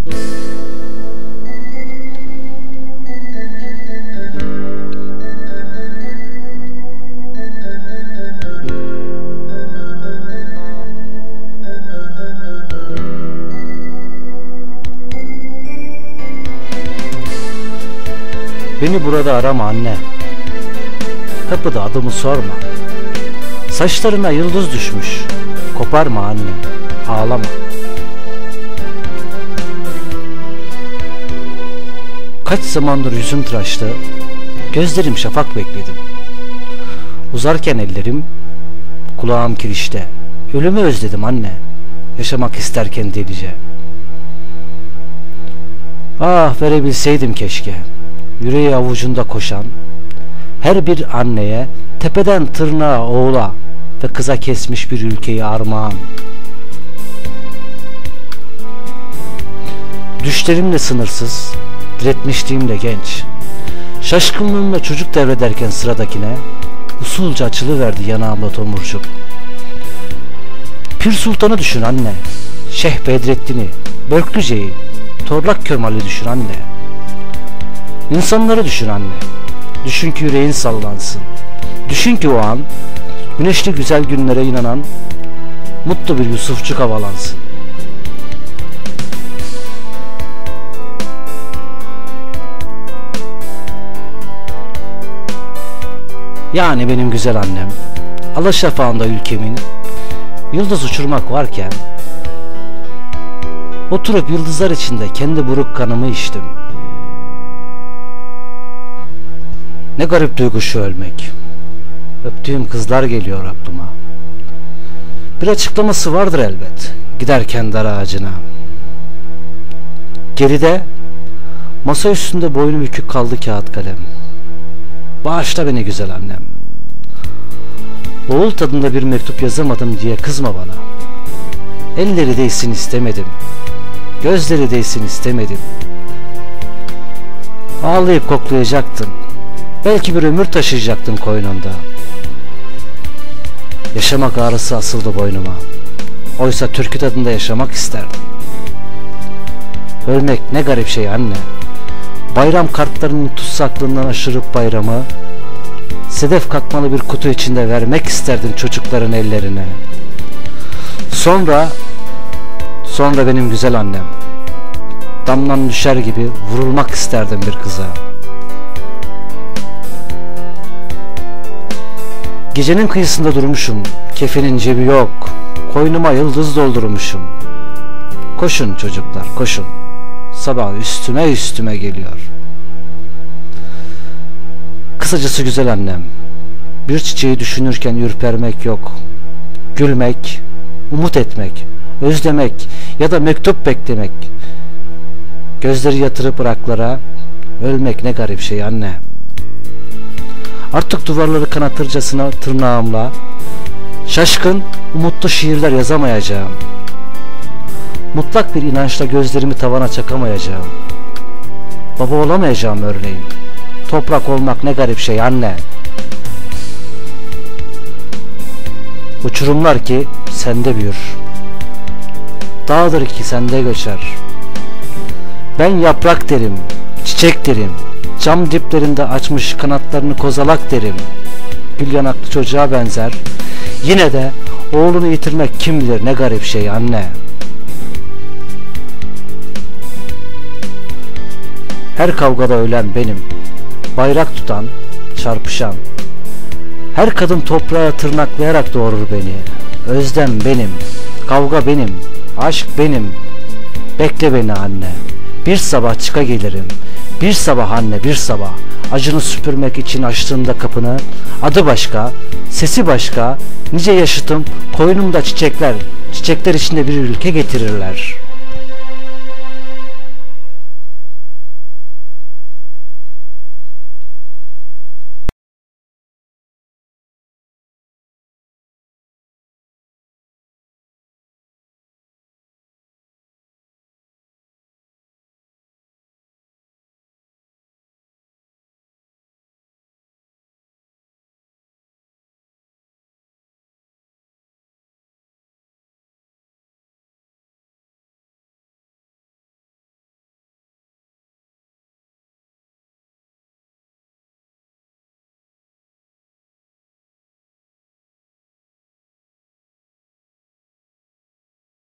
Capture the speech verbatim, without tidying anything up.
Beni burada arama anne. Kapıda adımı sorma. Saçlarına yıldız düşmüş. Koparma anne. Ağlama. Kaç zamandır yüzüm tıraştı. Gözlerim şafak bekledim. Uzarken ellerim, kulağım kirişte. Ölümü özledim anne. Yaşamak isterken delice. Ah verebilseydim keşke. Yüreği avucunda koşan her bir anneye, tepeden tırnağa oğula ve kıza kesmiş bir ülkeyi armağan. Düşlerimle sınırsız, diretmişliğimle genç, şaşkınlığımla çocuk devrederken sıradakine usulca açılıverdi yanağımda tomurcuk. Pir Sultan'ı düşün anne, Şeyh Bedrettin'i, Börklüce'yi, Torlak Kemal'i düşün anne. İnsanları düşün anne. Düşün ki yüreğin sallansın. Düşün ki o an güneşli güzel günlere inanan mutlu bir Yusufçuk havalansın. Yani benim güzel annem, alaşafağında ülkemin yıldız uçurmak varken oturup yıldızlar içinde kendi buruk kanımı içtim. Ne garip duygu şu ölmek. Öptüğüm kızlar geliyor aklıma. Bir açıklaması vardır elbet, giderken dar ağacına. Geride masa üstünde boynu bükük kaldı kağıt kalem. Bağışla beni güzel annem. Oğul tadında bir mektup yazamadım diye kızma bana. Elleri değsin istemedim. Gözleri değsin istemedim. Ağlayıp koklayacaktın. Belki bir ömür taşıyacaktın koynunda. Yaşamak ağrısı asıldı boynuma. Oysa türkü tadında yaşamak isterdim. Ölmek ne garip şey anne. Bayram kartlarının tutsaklığından aşırıp bayramı sedef katmalı bir kutu içinde vermek isterdim çocukların ellerine. Sonra Sonra benim güzel annem, damdan düşer gibi vurulmak isterdim bir kıza. Gecenin kıyısında durmuşum, kefenin cebi yok, koynuma yıldız doldurmuşum. Koşun çocuklar, koşun, sabah üstüme üstüme geliyor. Kısacası güzel annem, bir çiçeği düşünürken ürpermek yok. Gülmek, umut etmek, özlemek ya da mektup beklemek. Gözleri yatırıp ıraklara, ölmek ne garip şey anne. Artık duvarları kanatırcasına tırnağımla şaşkın, umutlu şiirler yazamayacağım. Mutlak bir inançla gözlerimi tavana çakamayacağım. Baba olamayacağım örneğin. Toprak olmak ne garip şey anne. Uçurumlar ki sende büyür, dağdır ki sende göçer. Ben yaprak derim, çiçek derim, cam diplerinde açmış kanatlarını kozalak derim. Gül yanaklı çocuğa benzer. Yine de oğlunu yitirmek kim bilir ne garip şey anne. Her kavgada ölen benim, bayrak tutan, çarpışan. Her kadın toprağa tırnaklayarak doğurur beni. Özlem benim, kavga benim, aşk benim. Bekle beni anne, bir sabah çıka gelirim. Bir sabah anne, bir sabah acını süpürmek için açtığında kapını, adı başka, sesi başka, nice yaşıtım koynumda çiçekler, çiçekler içinde bir ülke getirirler.